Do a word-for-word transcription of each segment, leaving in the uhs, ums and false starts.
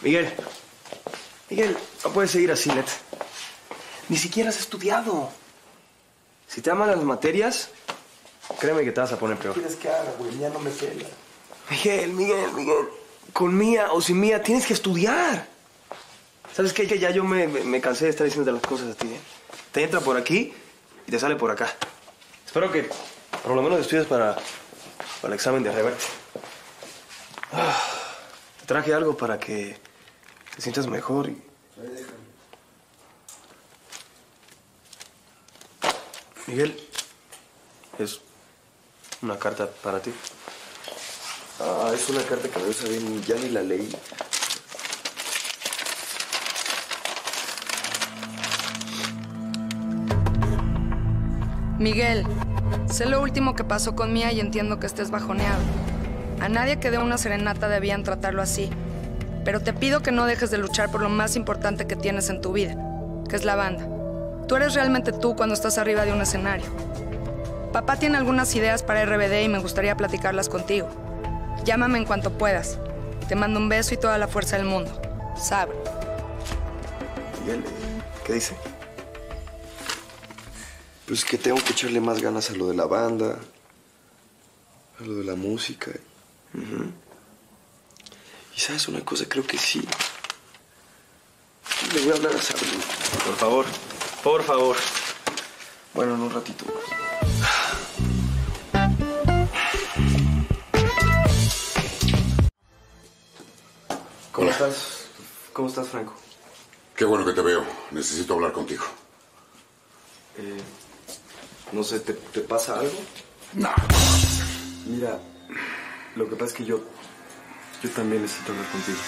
Miguel. Miguel, no puedes seguir así, neta. Ni siquiera has estudiado. Si te aman las materias, créeme que te vas a poner peor. ¿Qué quieres que haga, güey? Mía no me pela. Miguel, Miguel, Miguel. Con Mía o sin Mía tienes que estudiar. ¿Sabes qué? Que ya yo me, me, me cansé de estar diciendo las cosas a ti, ¿eh? Te entra por aquí y te sale por acá. Espero que por lo menos estudies para, para el examen de reverte. Ah, te traje algo para que te sientas mejor y... Miguel, es una carta para ti. Ah, es una carta que no sabía, ya ni la leí. Miguel, sé lo último que pasó con Mía y entiendo que estés bajoneado. A nadie que dé una serenata debían tratarlo así. Pero te pido que no dejes de luchar por lo más importante que tienes en tu vida, que es la banda. Tú eres realmente tú cuando estás arriba de un escenario. Papá tiene algunas ideas para R B D y me gustaría platicarlas contigo. Llámame en cuanto puedas. Te mando un beso y toda la fuerza del mundo. Sabre. Miguel, ¿qué dice? Pues que tengo que echarle más ganas a lo de la banda, a lo de la música. Uh-huh. Y sabes una cosa, creo que sí. Le voy a hablar a Sabrina. Por favor, por favor. Bueno, en un ratito más. ¿Cómo estás? ¿Cómo estás, Franco? Qué bueno que te veo. Necesito hablar contigo. Eh, no sé, ¿te, te pasa algo? No. Mira, lo que pasa es que yo... Yo también necesito hablar contigo.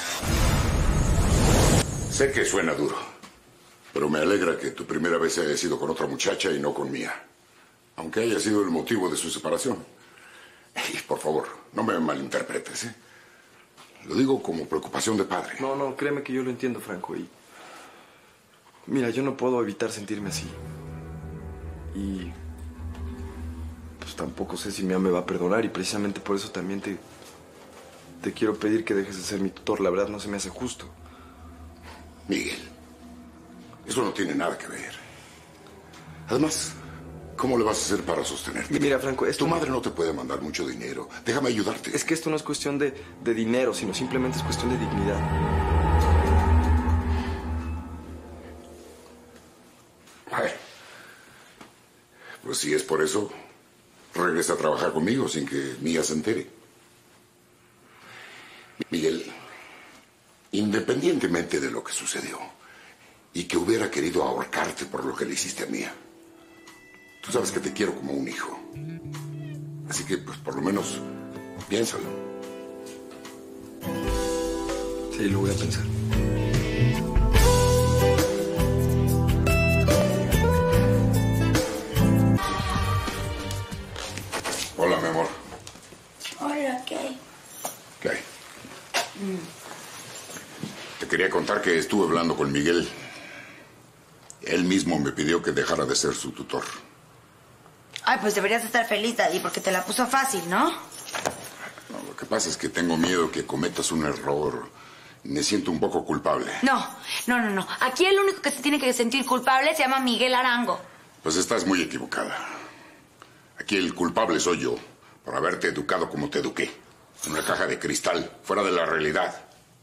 Sé que suena duro, pero me alegra que tu primera vez haya sido con otra muchacha y no con Mía. Aunque haya sido el motivo de su separación. Y por favor, no me malinterpretes, ¿eh? Lo digo como preocupación de padre. No, no, créeme que yo lo entiendo, Franco. Y... Mira, yo no puedo evitar sentirme así. Y... pues tampoco sé si Mía me va a perdonar. Y precisamente por eso también te... Te quiero pedir que dejes de ser mi tutor. La verdad no se me hace justo. Miguel, eso no tiene nada que ver. Además, ¿cómo le vas a hacer para sostenerte? Mira, Franco, esto... Tu madre no te puede mandar mucho dinero. Déjame ayudarte. Es que esto no es cuestión de, de dinero, sino simplemente es cuestión de dignidad. Ay. Pues si es por eso, regresa a trabajar conmigo sin que Mía se entere. Miguel, independientemente de lo que sucedió y que hubiera querido ahorcarte por lo que le hiciste a Mía, tú sabes que te quiero como un hijo. Así que, pues, por lo menos, piénsalo. Sí, lo voy a pensar. Hola, mi amor. Hola, ¿qué? ¿Qué hay? Te quería contar que estuve hablando con Miguel. Él mismo me pidió que dejara de ser su tutor. Ay, pues deberías estar feliz, Daddy, porque te la puso fácil, ¿no? No, lo que pasa es que tengo miedo que cometas un error. Me siento un poco culpable. No, no, no, no. Aquí el único que se tiene que sentir culpable se llama Miguel Arango. Pues estás muy equivocada. Aquí el culpable soy yo, por haberte educado como te eduqué. En una caja de cristal, fuera de la realidad.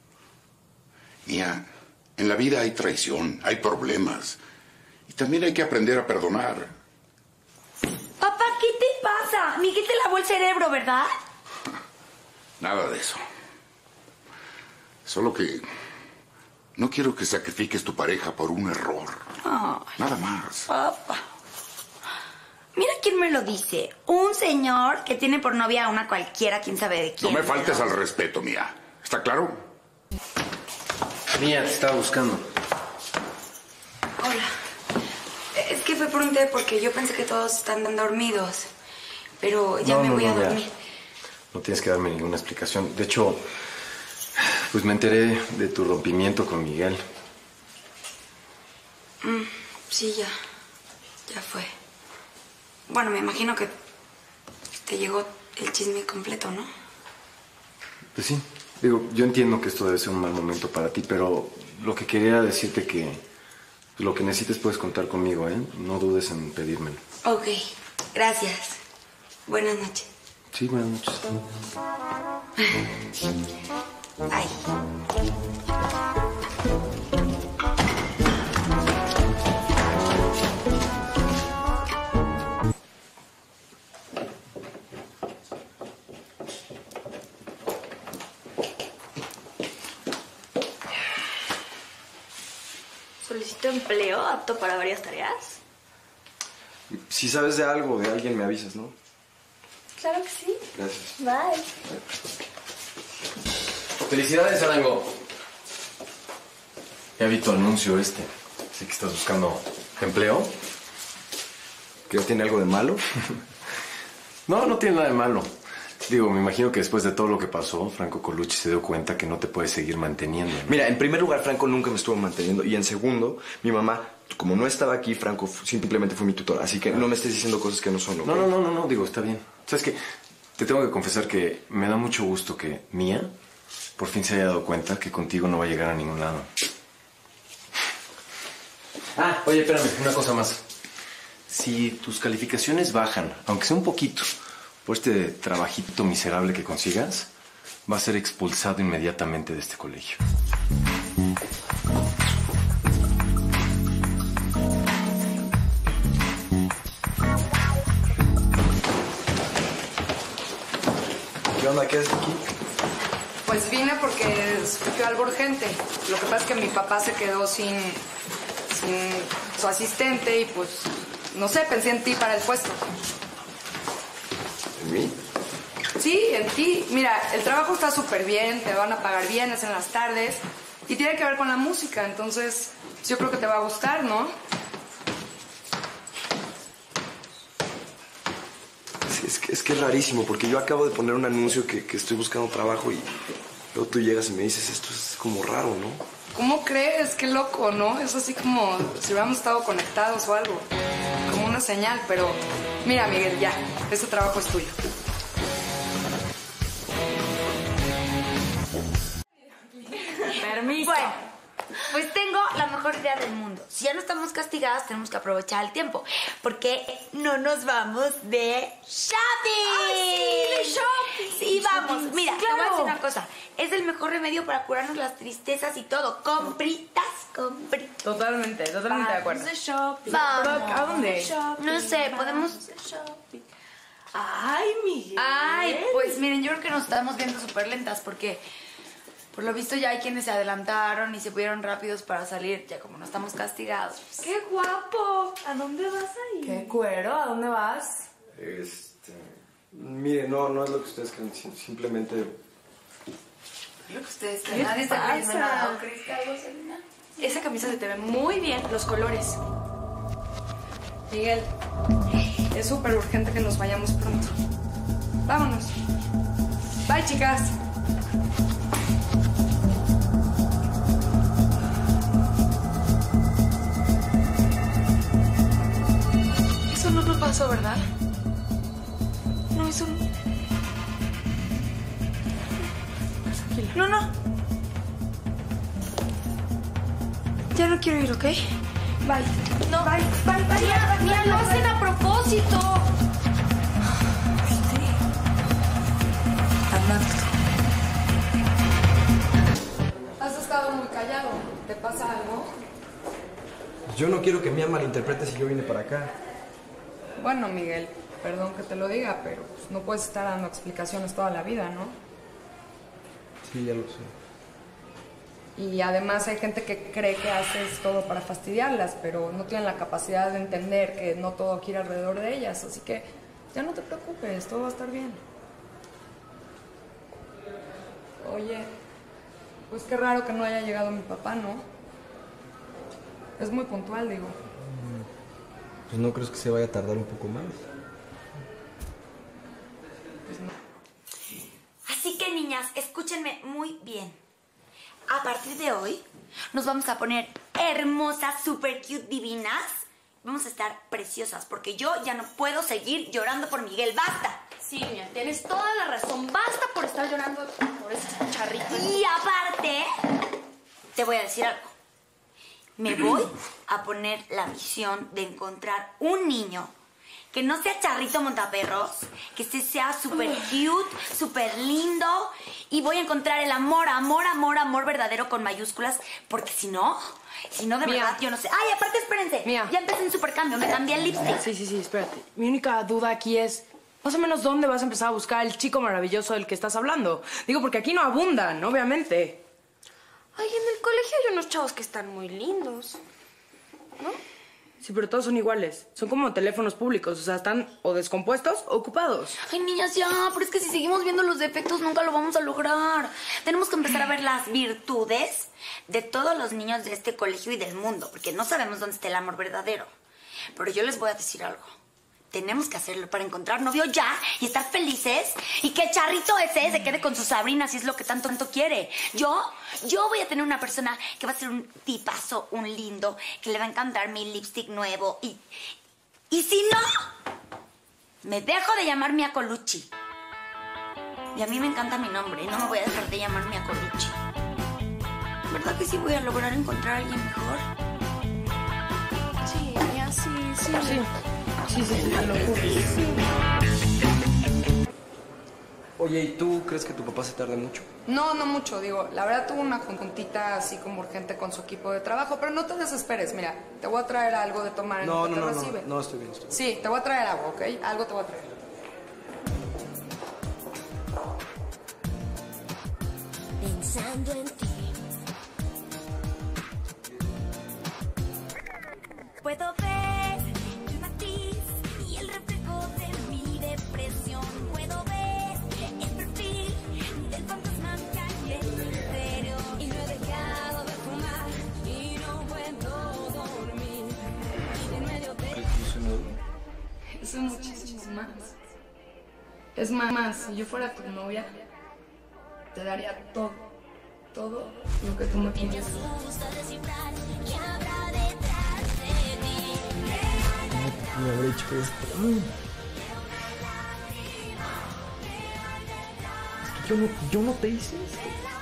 Mía, en la vida hay traición, hay problemas. Y también hay que aprender a perdonar. Papá, ¿qué te pasa? Miguel te lavó el cerebro, ¿verdad? Nada de eso. Solo que no quiero que sacrifiques tu pareja por un error. Ay, Nada más. papá. Mira quién me lo dice. Un señor que tiene por novia a una cualquiera, quién sabe de quién. No me faltes al respeto, Mía. ¿Está claro? Mía, te estaba buscando. Hola. Es que fue por un té porque yo pensé que todos están dormidos. Pero ya No, me no, voy no, a ya. dormir. No tienes que darme ninguna explicación. De hecho, pues me enteré de tu rompimiento con Miguel. Mm, sí, ya. Ya fue. Bueno, me imagino que te llegó el chisme completo, ¿no? Pues sí, Digo, yo entiendo que esto debe ser un mal momento para ti, pero lo que quería decirte que lo que necesites puedes contar conmigo, ¿eh? No dudes en pedírmelo. Ok, gracias. Buenas noches. Sí, buenas noches. Ay. ¿Solicito empleo apto para varias tareas? Si sabes de algo, de alguien, me avisas, ¿no? Claro que sí. Gracias. Bye. Felicidades, Arango. Ya vi tu anuncio este. Sé que estás buscando empleo. ¿Que tiene algo de malo? No, no tiene nada de malo. Digo, me imagino que después de todo lo que pasó, Franco Colucci se dio cuenta que no te puede seguir manteniendo, ¿no? Mira, en primer lugar, Franco nunca me estuvo manteniendo. Y en segundo, mi mamá, como no estaba aquí, Franco simplemente fue mi tutor. Así que no me estés diciendo cosas que no son, ¿ok? No, no, no, no, no, digo, está bien. ¿Sabes qué? Te tengo que confesar que me da mucho gusto que Mía por fin se haya dado cuenta que contigo no va a llegar a ningún lado. Ah, oye, espérame, una cosa más. Si tus calificaciones bajan, aunque sea un poquito, por este trabajito miserable que consigas, va a ser expulsado inmediatamente de este colegio. ¿Qué onda? ¿Qué haces aquí? Pues vine porque surgió algo urgente. Lo que pasa es que mi papá se quedó sin, sin su asistente y pues, no sé, pensé en ti para el puesto. ¿En mí? Sí, en ti. Mira, el trabajo está súper bien, te van a pagar bien, es en las tardes y tiene que ver con la música, entonces yo creo que te va a gustar, ¿no? Sí, es, que, es que es rarísimo, porque yo acabo de poner un anuncio que, que estoy buscando trabajo y luego tú llegas y me dices, esto es como raro, ¿no? ¿Cómo crees? Qué loco, ¿no? Es así como si hubiéramos estado conectados o algo. Como una señal, pero... Mira, Miguel, ya. Este trabajo es tuyo. Permiso. Bueno, pues tengo la mejor idea del mundo. Si ya no estamos castigadas, tenemos que aprovechar el tiempo. Porque no nos vamos de shopping. ¡Ay, sí, de shopping! Sí, vamos. Shopping, Mira, sí, te voy a claro. decir una cosa. Es el mejor remedio para curarnos las tristezas y todo. Compritas, compritas. Totalmente, totalmente de acuerdo. De shopping. Vamos. ¿A dónde? Shopping, No sé, podemos... vamos de shopping. Ay, Miguel. Ay, pues miren, yo creo que nos estamos viendo súper lentas porque... Por lo visto ya hay quienes se adelantaron y se fueron rápidos para salir, ya como no estamos castigados. Pues. ¡Qué guapo! ¿A dónde vas a ir? ¿Qué cuero? ¿A dónde vas? Este... Mire, no, no es lo que ustedes creen, sim- simplemente... Lo que ustedes ¿Qué creen. Nadie está pasa? creyendo nada. ¿O crees que algo, Selena? Esa camisa se te ve muy bien, los colores. Miguel, es súper urgente que nos vayamos pronto. Vámonos. Bye, chicas. Eso no lo pasó, ¿verdad? No, eso no. Tranquila. No, no. Ya no quiero ir, ¿ok? Bye. No. Bye, bye, bye. Mira, mira, lo hacen a propósito. Has estado muy callado. ¿Te pasa algo? Yo no quiero que Mía malinterprete si yo vine para acá. Bueno, Miguel, perdón que te lo diga, pero pues, no puedes estar dando explicaciones toda la vida, ¿no? Sí, ya lo sé. Y además hay gente que cree que haces todo para fastidiarlas, pero no tienen la capacidad de entender que no todo gira alrededor de ellas. Así que ya no te preocupes, todo va a estar bien. Oye, pues qué raro que no haya llegado mi papá, ¿no? Es muy puntual, digo. Pues no crees que se vaya a tardar un poco más. Así que, niñas, escúchenme muy bien. A partir de hoy, nos vamos a poner hermosas, super cute, divinas. Vamos a estar preciosas, porque yo ya no puedo seguir llorando por Miguel. ¡Basta! Sí, mira, tienes toda la razón. Basta por estar llorando por esas charritas. Y aparte, te voy a decir algo. Me voy a poner la misión de encontrar un niño que no sea charrito montaperros, que este sea súper cute, súper lindo, y voy a encontrar el amor, amor, amor, amor verdadero con mayúsculas, porque si no, si no de Mía. verdad, yo no sé. Ay, aparte, espérense, Mía. ya empecé un supercambio, me cambié el lipstick. Sí, sí, sí, espérate. Mi única duda aquí es, más o menos, ¿dónde vas a empezar a buscar el chico maravilloso del que estás hablando? Digo, porque aquí no abundan, obviamente. Ay, en el colegio hay unos chavos que están muy lindos. ¿No? Sí, pero todos son iguales. Son como teléfonos públicos, o sea, están o descompuestos o ocupados. Ay, niñas, ya, pero es que si seguimos viendo los defectos nunca lo vamos a lograr. Tenemos que empezar a ver las virtudes de todos los niños de este colegio y del mundo, porque no sabemos dónde está el amor verdadero. Pero yo les voy a decir algo. Tenemos que hacerlo para encontrar novio ya y estar felices y que el charrito ese se quede con su Sabrina si es lo que tanto, tanto quiere. Yo, yo voy a tener una persona que va a ser un tipazo, un lindo, que le va a encantar mi lipstick nuevo y... Y si no, me dejo de llamar Mia Colucci. Y a mí me encanta mi nombre y no me voy a dejar de llamar Mia Colucci. ¿Verdad que sí voy a lograr encontrar a alguien mejor? Sí, ya, sí, sí. Sí, sí, sí, sí, te lo juro. Oye, ¿y tú crees que tu papá se tarde mucho? No, no mucho, digo, la verdad tuvo una juntita así como urgente con su equipo de trabajo, pero no te desesperes, mira, te voy a traer algo de tomar en No, lo que no, te no, recibe. no, no, estoy bien, estoy bien. Sí, te voy a traer algo, ¿ok? Algo te voy a traer. Pensando en ti. Puedo ver tu matiz y el reflejo de mi depresión. Puedo ver el perfil del fantasma callejero. Y no he dejado de fumar y no puedo dormir. En medio de... Eso muchísimo más. Es más, si yo fuera tu novia, te daría todo, todo lo que tú me pides. Gusta descifrar qué habrá detrás de ti. Me habré hecho esto. Mm. Es que yo no, yo no te hice esto.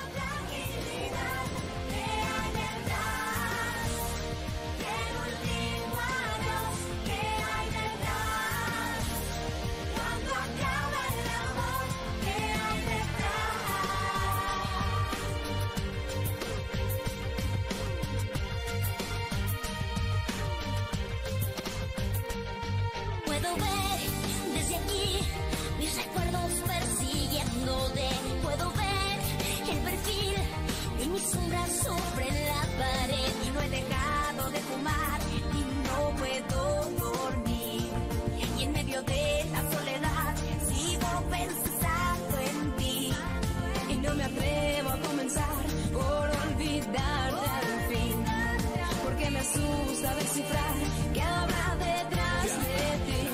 Puedo ver desde aquí mis recuerdos persiguiéndote. Puedo ver el perfil de mis sombras sobre la pared. Y no he dejado de fumar y no puedo dormir. Y en medio de la soledad sigo pensando en ti. Y no me atrevo a comenzar por olvidarte al fin. Porque me asusta descifrar qué habrá detrás de ti.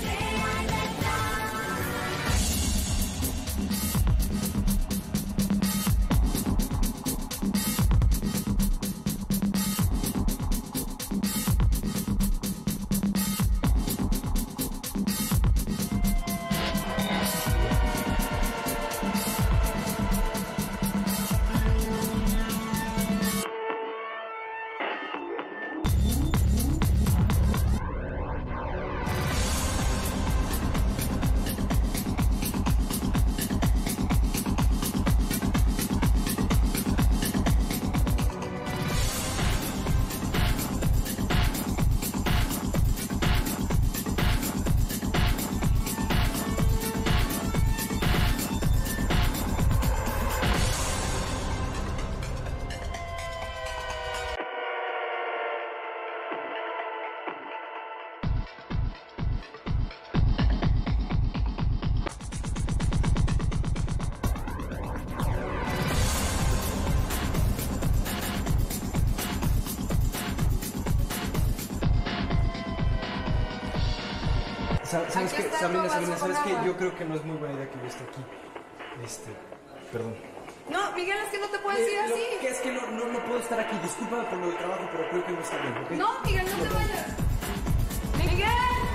¿Sabes Aquí qué? está, Sabrina, no Sabrina, vas ¿sabes con qué? agua. Yo creo que no es muy buena idea que yo esté aquí. Este, perdón. No, Miguel, es que no te puedes ir Eh, lo así. que es que no, no, no puedo estar aquí. Discúlpame por lo del trabajo, pero creo que no está bien, ¿ok? No, Miguel, no te vayas. ¡Miguel!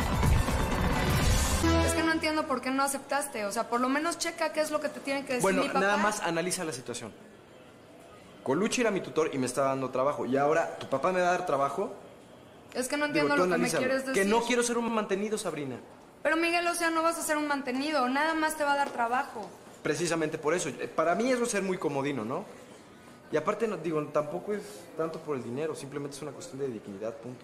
Es que no entiendo por qué no aceptaste. O sea, por lo menos checa qué es lo que te tiene que decir Bueno, mi papá. nada más analiza la situación. Colucci era mi tutor y me estaba dando trabajo. Y ahora, ¿tu papá me va a dar trabajo? Es que no Digo, entiendo tú lo que me analízalo. quieres decir. Que no quiero ser un mantenido, Sabrina. Pero Miguel, o sea, no vas a ser un mantenido. Nada más te va a dar trabajo. Precisamente por eso. Para mí eso es ser muy comodino, ¿no? Y aparte, no, digo, tampoco es tanto por el dinero. Simplemente es una cuestión de dignidad, punto.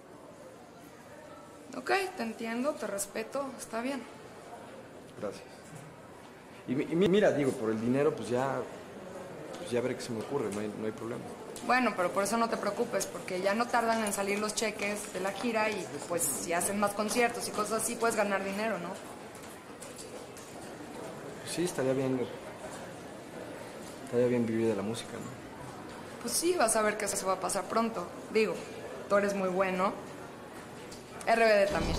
Ok, te entiendo, te respeto. Está bien. Gracias. Y, y mira, digo, por el dinero, pues ya... Pues ya veré qué se me ocurre. No hay, no hay problema. Bueno, pero por eso no te preocupes, porque ya no tardan en salir los cheques de la gira y pues si hacen más conciertos y cosas así, puedes ganar dinero, ¿no? Sí, estaría bien... Estaría bien vivir de la música, ¿no? Pues sí, vas a ver que eso se va a pasar pronto. Digo, tú eres muy bueno. R B D también.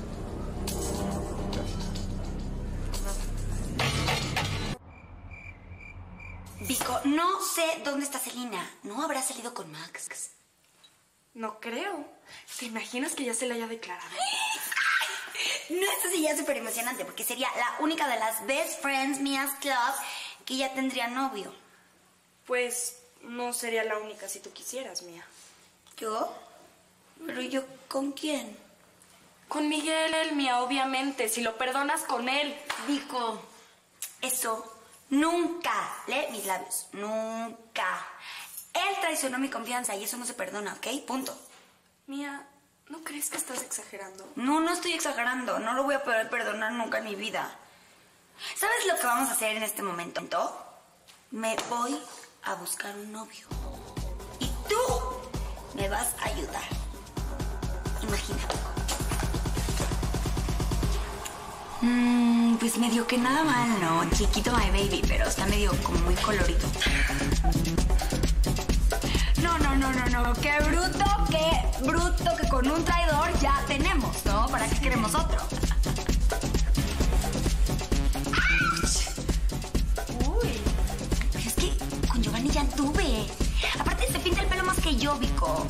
Vico, no sé dónde está Selena. ¿No habrá salido con Max? No creo. ¿Te imaginas que ya se le haya declarado? No, esto sería súper emocionante porque sería la única de las best friends mías club que ya tendría novio. Pues no sería la única si tú quisieras, Mía. ¿Yo? ¿Pero yo con quién? Con Miguel, Mía, obviamente. Si lo perdonas con él. Vico, eso nunca. Lee mis labios. Nunca. Él traicionó mi confianza y eso no se perdona, ¿ok? Punto. Mía, ¿no crees que estás exagerando? No, no estoy exagerando. No lo voy a poder perdonar nunca en mi vida. ¿Sabes lo que vamos a hacer en este momento? Me voy a buscar un novio. Y tú me vas a ayudar. Imagínate. Mmm, pues medio que nada mal, ¿no? Chiquito my baby, pero está medio como muy colorido. No, no, no, no, no. Qué bruto, qué bruto que con un traidor ya tenemos, ¿no? ¿Para qué queremos otro? Uy. Pero es que con Giovanni ya anduve. Aparte se pinta el pelo más que yo, Vico.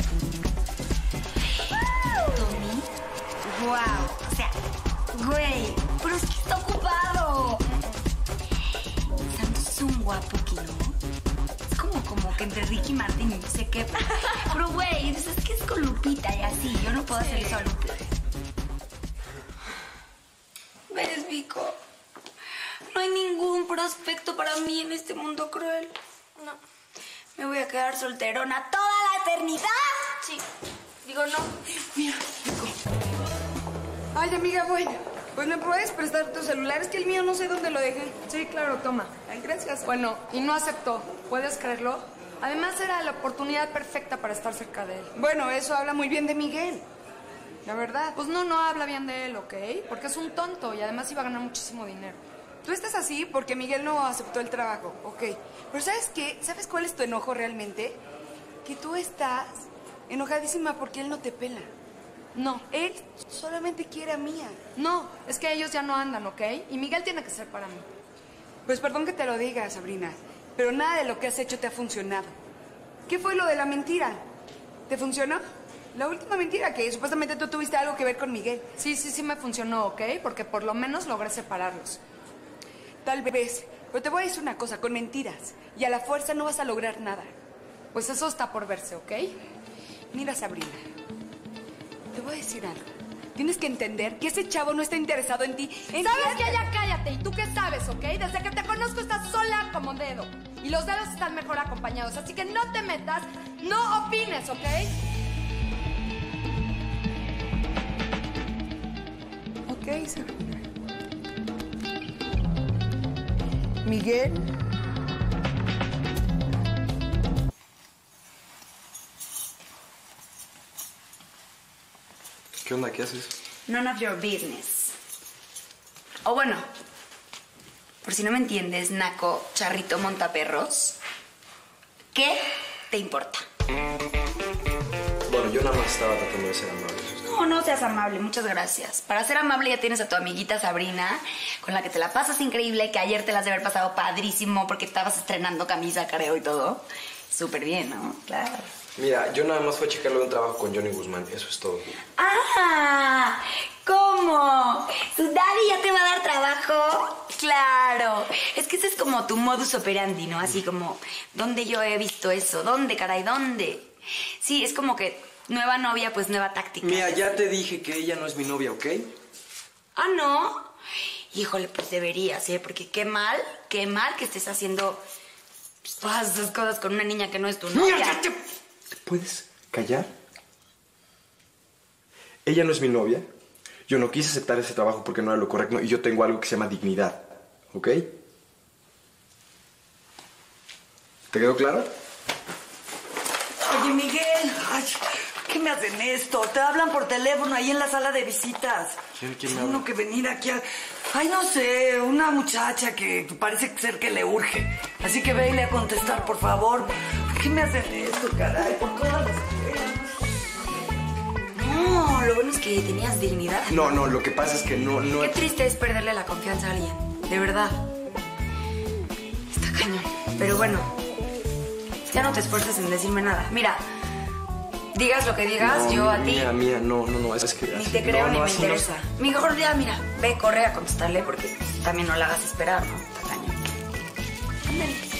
Tommy. Wow. O sea, güey. Pero es que está ocupado. Santos es un guapo que no. Es como, como que entre Ricky Martin y no sé qué. Pero, güey, es que es con Lupita y así. Yo no puedo hacer eso a Lupita. ¿Ves, Vico? No hay ningún prospecto para mí en este mundo cruel. No. Me voy a quedar solterona toda la eternidad. Sí. Digo, no. Mira, Vico. Ay, amiga, bueno. Pues me puedes prestar tu celular. Es que el mío no sé dónde lo dejé. Sí, claro, toma. Ay, gracias. Bueno, y no aceptó. ¿Puedes creerlo? Además era la oportunidad perfecta para estar cerca de él. Bueno, eso habla muy bien de Miguel. La verdad. Pues no, no habla bien de él, ¿ok? Porque es un tonto y además iba a ganar muchísimo dinero. Tú estás así porque Miguel no aceptó el trabajo, ok. Pero ¿sabes qué? ¿Sabes cuál es tu enojo realmente? Que tú estás enojadísima porque él no te pela. No. Él solamente quiere a Mía. No, es que ellos ya no andan, ¿ok? Y Miguel tiene que ser para mí. Pues perdón que te lo diga, Sabrina, pero nada de lo que has hecho te ha funcionado. ¿Qué fue lo de la mentira? ¿Te funcionó? La última mentira, que supuestamente tú tuviste algo que ver con Miguel. Sí, sí, sí me funcionó, ¿ok? Porque por lo menos logré separarlos. Tal vez, pero te voy a decir una cosa, con mentiras y a la fuerza no vas a lograr nada. Pues eso está por verse, ¿ok? Mira, Sabrina, te voy a decir algo. Tienes que entender que ese chavo no está interesado en ti. ¿Sabes qué? Ya cállate. ¿Y tú qué sabes, ok? Desde que te conozco estás sola como dedo. Y los dedos están mejor acompañados. Así que no te metas, no opines, ¿ok? Ok, Sabrina. Miguel. ¿Qué onda? ¿Qué haces? None of your business. O bueno, por si no me entiendes, naco, charrito, montaperros, ¿qué te importa? Bueno, yo nada más estaba tratando de ser amable. No, no seas amable, muchas gracias. Para ser amable ya tienes a tu amiguita Sabrina, con la que te la pasas increíble, que ayer te las de haber pasado padrísimo porque estabas estrenando camisa, careo y todo. Súper bien, ¿no? Claro. Mira, yo nada más fui a checarlo de un trabajo con Johnny Guzmán, eso es todo. ¡Ah! ¿Cómo? ¿Su daddy ya te va a dar trabajo? Claro. Es que ese es como tu modus operandi, ¿no? Así como, ¿dónde yo he visto eso? ¿Dónde, caray? ¿Dónde? Sí, es como que nueva novia, pues nueva táctica. Mira, ya te dije que ella no es mi novia, ¿ok? Ah, ¿no? Híjole, pues deberías, ¿eh? Porque qué mal, qué mal que estés haciendo pues, todas esas cosas con una niña que no es tu novia. Mira, ya te... ¿Te puedes callar? Ella no es mi novia. Yo no quise aceptar ese trabajo porque no era lo correcto y yo tengo algo que se llama dignidad, ¿ok? ¿Te quedó claro? Oye, Miguel, ay, ¿qué me hacen esto? Te hablan por teléfono ahí en la sala de visitas. ¿Quién, quién me Tengo habla? que venir aquí a... Ay, no sé, una muchacha que parece ser que le urge. Así que véle a contestar, por favor. ¿Por qué me hacen esto, caray? Por todas las escuelas. No, lo bueno es que tenías dignidad. No, no, lo que pasa es que no, no... Qué triste es perderle la confianza a alguien, de verdad. Está cañón. Pero bueno, ya no te esfuerces en decirme nada. Mira, digas lo que digas, No, yo a ti Mía, mía, no, no, no, es que... ni así- te creo no, ni no, me así no. interesa. Mejor ya, mira, ve, corre a contestarle porque también no la hagas esperar, ¿no? Está cañón. Ándale.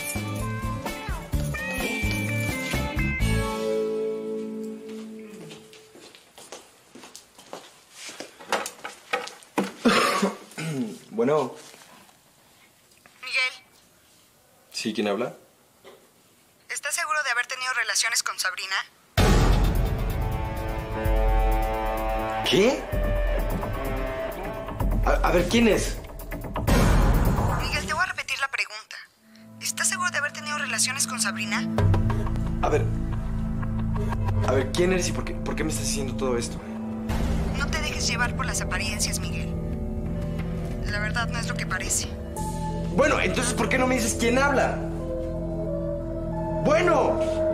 Bueno, Miguel, ¿sí? ¿Quién habla? ¿estás seguro de haber tenido relaciones con Sabrina? ¿Qué? A, a ver, ¿quién es? Miguel, te voy a repetir la pregunta. ¿Estás seguro de haber tenido relaciones con Sabrina? A ver... A ver, ¿quién eres y por qué, por qué me estás diciendo todo esto? No te dejes llevar por las apariencias, Miguel. La verdad no es lo que parece. Bueno, entonces, ¿por qué no me dices quién habla? Bueno...